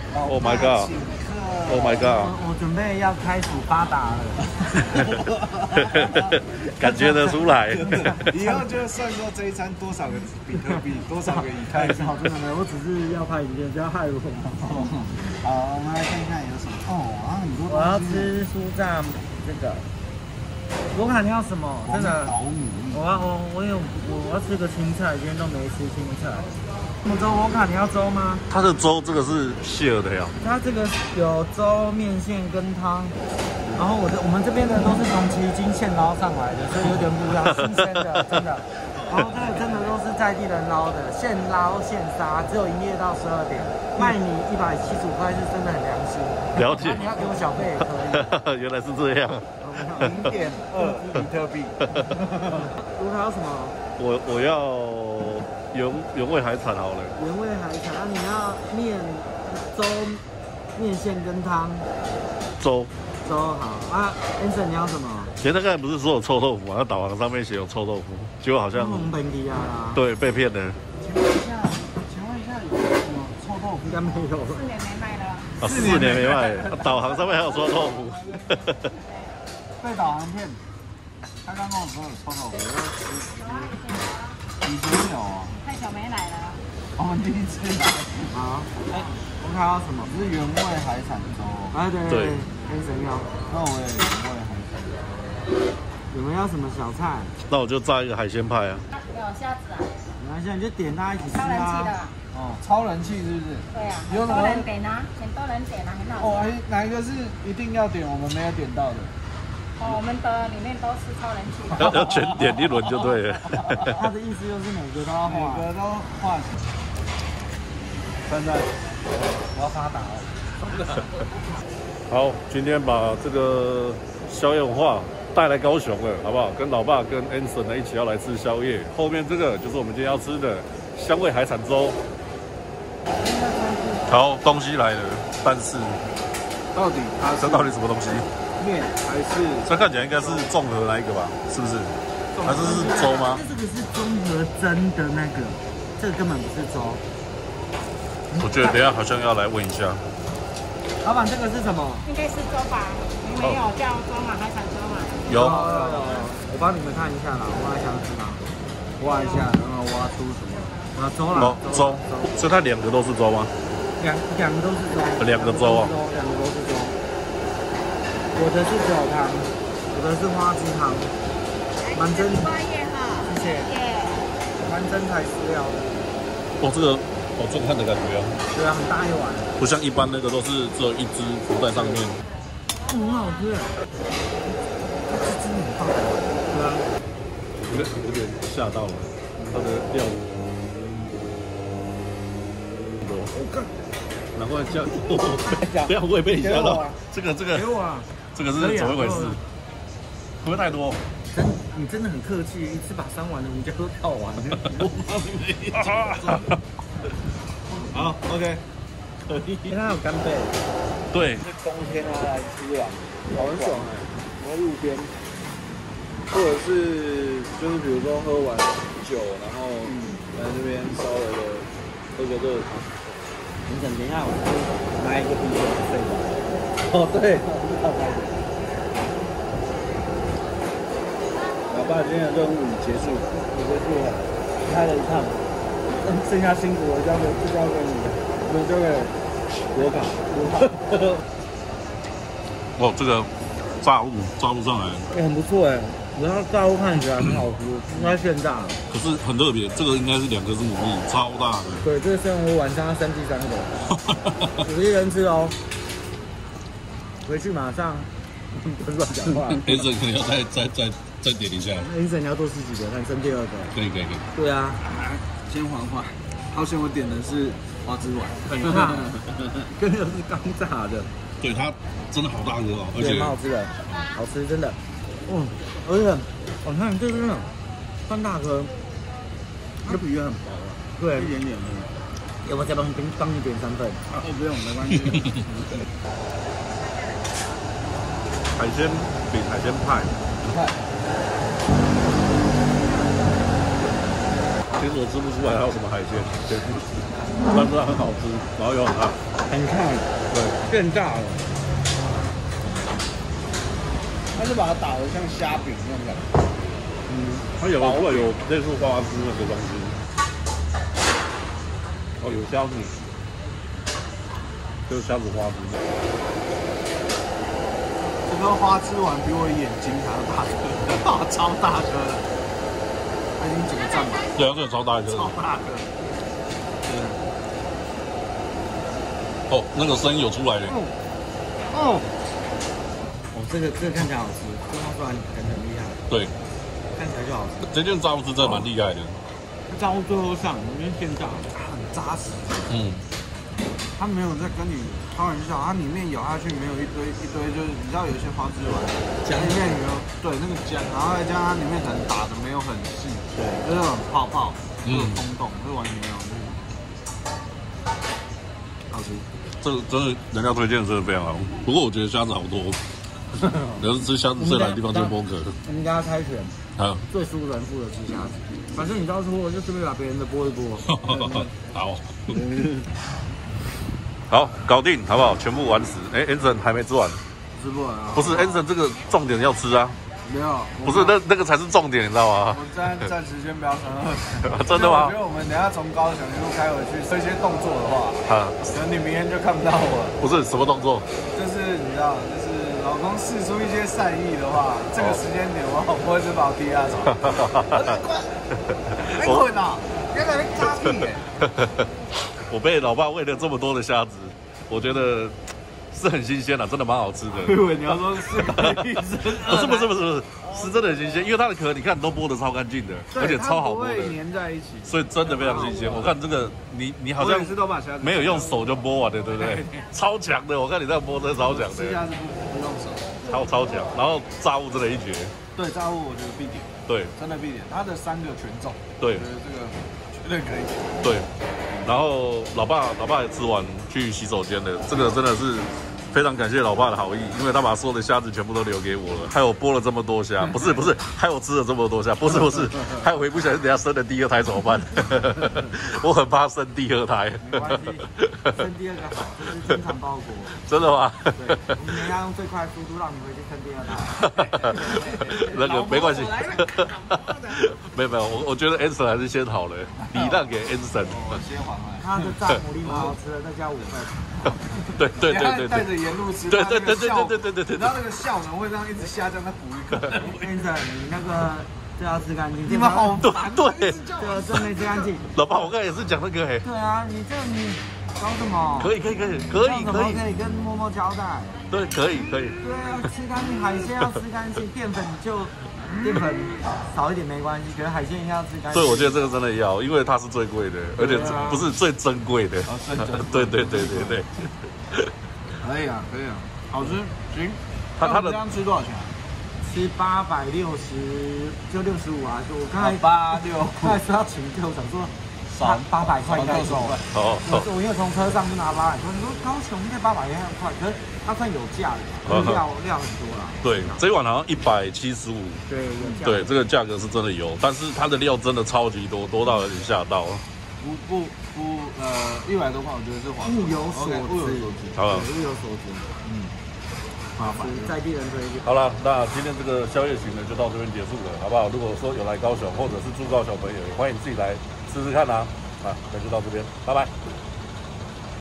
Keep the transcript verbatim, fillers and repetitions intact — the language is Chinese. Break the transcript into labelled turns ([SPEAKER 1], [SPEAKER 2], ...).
[SPEAKER 1] ！Oh my god！ Oh my god！
[SPEAKER 2] 我我准备要开始发达了，
[SPEAKER 1] 感觉得出来。
[SPEAKER 3] 以后就算说这一餐多少个比特币，多少个以太币。
[SPEAKER 2] 好，真的没有，我只是要拍影片，不要害我。
[SPEAKER 3] 好，我们来看看有什么。哦，啊，很多。
[SPEAKER 2] 我要吃酥炸这个。罗卡，你要什么？真的。我要我我有我要吃个青菜，今天都没吃青菜。什么粥？罗卡，你要粥吗？
[SPEAKER 1] 它的粥这个是蟹的呀。它
[SPEAKER 2] 这个有粥、面线跟汤。然后我的我们这边的都是从旗津现捞上来的，所以有点不一样，新鲜的，真的。然后这个真的都是在地人捞的，现捞现杀，只有营业到十二点，卖你一百七十五块是真的很良心。
[SPEAKER 1] 了解。
[SPEAKER 2] 你要给我小费也可
[SPEAKER 1] 以。原来是这样。
[SPEAKER 3] 零点二比特币。
[SPEAKER 2] 如果还有什么？
[SPEAKER 1] 我我要原原味海产好了。
[SPEAKER 2] 原味海产，啊，你要面、粥、面线跟汤。
[SPEAKER 1] 粥。
[SPEAKER 2] 粥好啊 ，Anson 你要什么？
[SPEAKER 1] 前他刚才不是说有臭豆腐吗？那导航上面写有臭豆腐，结果好像
[SPEAKER 2] 红本地啊。
[SPEAKER 1] 对，被骗了。
[SPEAKER 3] 请问一下，请问一下有什么臭豆腐？
[SPEAKER 2] 应该没有了。
[SPEAKER 4] 四年没卖了。
[SPEAKER 1] 啊，四年没卖，导航上面还有臭豆腐。
[SPEAKER 3] 被导航骗。他刚跟我说有臭豆腐，以前有哦。
[SPEAKER 4] 太久没来了。
[SPEAKER 3] 我们第一次来。
[SPEAKER 2] 好，哎，我们还要什么？
[SPEAKER 3] 是原味海产粥。
[SPEAKER 2] 哎，对对对。Anson要，
[SPEAKER 3] 那我也原味海产。
[SPEAKER 2] 你们要什么小菜？
[SPEAKER 1] 那我就炸一个海鲜派啊。
[SPEAKER 4] 有虾子啊。
[SPEAKER 2] 没关系，你就点大家一起吃啊。
[SPEAKER 4] 超人气的。
[SPEAKER 3] 哦，超人气是不是？
[SPEAKER 4] 对啊。有多人点啊，很多人点啊，很好吃。
[SPEAKER 3] 哦，哎，哪一个是一定要点我们没有点到的？
[SPEAKER 4] 哦，我们的里面都是超人气的。
[SPEAKER 1] 要要全点一轮就对了。
[SPEAKER 2] 他的意思就是每个都要画，
[SPEAKER 3] 每个都画。现在我要发达了。
[SPEAKER 1] 好，今天把这个宵夜文化带来高雄了，好不好？跟老爸跟 Anson 呢一起要来吃宵夜。后面这个就是我们今天要吃的香味海产粥。好，东西来了，但是
[SPEAKER 3] 到底它
[SPEAKER 1] 这到底什么东西？
[SPEAKER 3] 面还是？
[SPEAKER 1] 这看起来应该是综合那一个吧？是不是？还是是粥吗？
[SPEAKER 2] 这个是综合蒸的那个，这个根本不是粥。
[SPEAKER 1] 我觉得等一下好像要来问一下。
[SPEAKER 2] 老板，这个是什么？
[SPEAKER 4] 应该是粥吧？你们有叫粥吗？海产粥吗？
[SPEAKER 1] 有。
[SPEAKER 2] 有有有。我帮你们看一下啦，挖一下知道。挖一下，然后挖出什么？啊，粥啦。
[SPEAKER 1] 哦，粥。所以它两个都是粥吗？
[SPEAKER 2] 两两个都是粥。
[SPEAKER 1] 两个粥啊。
[SPEAKER 2] 两个都是粥。我的是酒汤，我的是花枝汤。蛮真。
[SPEAKER 4] 八叶哈。
[SPEAKER 2] 谢谢。蛮真材实料的。
[SPEAKER 1] 哦，这个。好震撼的感觉啊！
[SPEAKER 2] 对啊，很大一碗，
[SPEAKER 1] 不像一般那个都是只有一只浮在上面。
[SPEAKER 2] 嗯，很好吃，这只真的很棒。对啊，
[SPEAKER 1] 有点有点吓到了，它的料。我靠！难怪这样，不要我也被你吓到。这个这个，
[SPEAKER 2] 给我啊！
[SPEAKER 1] 这个是怎么回事？会不会太多？
[SPEAKER 2] 真，你真的很客气，一次把三碗的胡椒都倒完。
[SPEAKER 3] 好 ，OK，
[SPEAKER 2] 可以。因为它有干贝。
[SPEAKER 1] 对。
[SPEAKER 3] 是冬天啊来吃啊，好很爽哎。然后路边，或者是就是比如说喝完酒，然后来这边稍微的喝个热汤。
[SPEAKER 2] 你等一下，我拿一个啤酒睡吧。
[SPEAKER 3] 哦，对，老爸今天的任务已结束，已结束了，开了一趟。剩下辛苦的交给就交给你，我们交给罗卡，罗卡。
[SPEAKER 1] 哦，这个炸物炸物上来了，
[SPEAKER 2] 哎，很不错哎，然后炸物看起来很好吃，应该现炸。
[SPEAKER 1] 可是很特别，这个应该是两个是牡蛎，超大的。
[SPEAKER 2] 对，这个是我晚上要生第三个，我一人吃哦。回去马上不是乱讲话。
[SPEAKER 1] Anson 可能要再再再再点一下。
[SPEAKER 2] Anson 你要多吃几个，看生第二个。
[SPEAKER 1] 可以可以可以。
[SPEAKER 2] 对啊。
[SPEAKER 3] 先缓缓，好险我点的是花枝丸，
[SPEAKER 2] 很大，跟那个是刚炸的。
[SPEAKER 1] 对，它真的好大个哦，而且
[SPEAKER 2] 蛮好吃的，好吃真的。嗯，而且我看这真的算大颗，
[SPEAKER 3] 它皮也很薄啊，
[SPEAKER 2] 对，
[SPEAKER 3] 一点点而已。
[SPEAKER 2] 要不要再帮你帮你点三份？
[SPEAKER 3] 哦，不用，没关系。
[SPEAKER 1] 海鲜饼、海鲜派，
[SPEAKER 3] 派。
[SPEAKER 1] 其实我吃不出来还有什么海鲜，但是它很好吃，然后又很辣，
[SPEAKER 2] 很烫，
[SPEAKER 1] 对，
[SPEAKER 2] 变大了。
[SPEAKER 3] 它是把它打得像虾饼那种感觉。
[SPEAKER 1] 嗯，它有会有类似花枝那个东西，哦，有虾子，就是虾子花枝。
[SPEAKER 3] 这个花枝丸比我眼睛还要大颗，超大颗的，它已经整个占满。
[SPEAKER 1] 对啊，这个超大一个。
[SPEAKER 3] 超大颗。
[SPEAKER 1] 哦，那个声音有出来了。
[SPEAKER 2] 哦，哦，这个这个看起来好吃，这个不然感觉很厉害。
[SPEAKER 1] 对，
[SPEAKER 2] 看起来就好吃。
[SPEAKER 1] 这件炸物是真的蛮厉害的。
[SPEAKER 2] 炸物最后上，因为现炸很扎实。
[SPEAKER 1] 嗯。
[SPEAKER 3] 它没有在跟你开玩笑，它里面咬下去没有一堆一堆，就是你知道有些花枝丸，
[SPEAKER 2] 姜
[SPEAKER 3] 里面有对那个姜，然后再加上它里面可能打的没有很细，对，就是很泡泡，有空洞，这完全没有，好吃。
[SPEAKER 1] 这个真的人家推荐真的非常好，不过我觉得虾子好多。你要是吃虾子最难的地方就是剥壳。
[SPEAKER 2] 我们家猜拳，
[SPEAKER 1] 好，
[SPEAKER 2] 最输人负责吃虾子。反正你到时候我就顺便把别人的剥一剥。
[SPEAKER 1] 好。好，搞定，好不好？全部完食。哎 ，Anson 还没吃完，
[SPEAKER 3] 吃不完啊？
[SPEAKER 1] 不是 Anson 这个重点要吃啊。
[SPEAKER 3] 没有，
[SPEAKER 1] 不是那那个才是重点，你知道吗？
[SPEAKER 3] 我暂暂时先不要承认。
[SPEAKER 1] 真的吗？
[SPEAKER 3] 我觉得我们等下从高雄一路开回去，做一些动作的话，
[SPEAKER 1] 啊，
[SPEAKER 3] 可能你明天就看不到我了。
[SPEAKER 1] 不是什么动作？
[SPEAKER 3] 就是你知道，就是老公释出一些善意的话，这个时间点我老婆会是把我踢下床。快，快呐！别在那扎屁耶！
[SPEAKER 1] 我被老爸喂了这么多的虾子，我觉得是很新鲜的，真的蛮好吃的。
[SPEAKER 3] 我以为你要说是医生，
[SPEAKER 1] 不是不是不是不是，是真的很新鲜，因为它的壳你看都剥得超干净的，而且超好剥的，
[SPEAKER 3] 粘在一起，
[SPEAKER 1] 所以真的非常新鲜。我看这个你你好像没有用手就剥完的，对不对？超强的，我看你这样剥真的超强的，
[SPEAKER 3] 吃虾是不不用手，
[SPEAKER 1] 超超强。然后炸物真的一绝，
[SPEAKER 3] 对炸物我觉得必点，
[SPEAKER 1] 对，
[SPEAKER 3] 真的必点，它的三个全中，
[SPEAKER 1] 对，
[SPEAKER 3] 我觉得这个绝对可以点，
[SPEAKER 1] 对。然后老爸老爸也吃完去洗手间了，这个真的是非常感谢老爸的好意，因为他把所有的虾子全部都留给我了，害我剥了这么多虾，不是不是，害我吃了这么多虾，不是不是，害我一不小心等下生了第二胎怎么办？我很怕生第二胎。
[SPEAKER 2] 没关系，生第二个好，这是经常包裹。
[SPEAKER 1] 真的吗？
[SPEAKER 2] 对，我们要用最快的速度让你回去生第二胎。
[SPEAKER 1] 那个没关系，没有没有，我我觉得 Anson 还是先好了，礼让给 Anson。
[SPEAKER 3] 我先还回来。
[SPEAKER 2] 他的炸牡蛎蛮好吃的，再加五份。
[SPEAKER 1] 对对对对
[SPEAKER 3] 带着
[SPEAKER 1] 对，
[SPEAKER 3] 沿路吃，
[SPEAKER 1] 对对对对对对对对对，
[SPEAKER 3] 然后那个效能会让一直下降，再补一个。
[SPEAKER 2] Anson，你那个这要吃干净。
[SPEAKER 3] 你们好
[SPEAKER 1] 烦，对，
[SPEAKER 2] 这个真没吃干净。
[SPEAKER 1] 老爸，我刚才也是讲那个哎。
[SPEAKER 2] 对啊，你这你搞什么？
[SPEAKER 1] 可以可以可以可以可以
[SPEAKER 2] 可以跟默默交代。
[SPEAKER 1] 对，可以可以。
[SPEAKER 2] 对啊，吃干净，海鲜要吃干净，淀粉就淀粉少一点没关系，可是海鲜一定要吃干净。
[SPEAKER 1] 对，我觉得这个真的要，因为它是最贵的，而且不是最珍贵的。对对对对对。
[SPEAKER 3] 可以啊，可以啊，好吃，行。
[SPEAKER 1] 他他的
[SPEAKER 3] 这样吃多少钱？
[SPEAKER 2] 吃八百六十，就六十五啊！就我刚才
[SPEAKER 3] 八六，
[SPEAKER 2] 刚才说要请客，我想说少八百块应该够。
[SPEAKER 1] 哦，
[SPEAKER 2] 我因为从车上就拿八百块，你说高雄应该八百块，可是它算有价的，料料很多啦。
[SPEAKER 1] 对，这一碗好像一百七十五。
[SPEAKER 2] 对，有价。
[SPEAKER 1] 对，这个价格是真的有，但是它的料真的超级多，多到有点吓到。
[SPEAKER 3] 不不不，呃，一百多块，我觉得是划算。
[SPEAKER 2] 物有所值，
[SPEAKER 3] 物有所值，
[SPEAKER 1] 好了，
[SPEAKER 2] 物有所值。嗯，麻烦在地人推荐。
[SPEAKER 1] 好了，那今天这个宵夜行呢就到这边结束了，好不好？如果说有来高雄或者是住高雄朋友，也欢迎自己来试试看啊。啊，那就到这边，拜拜。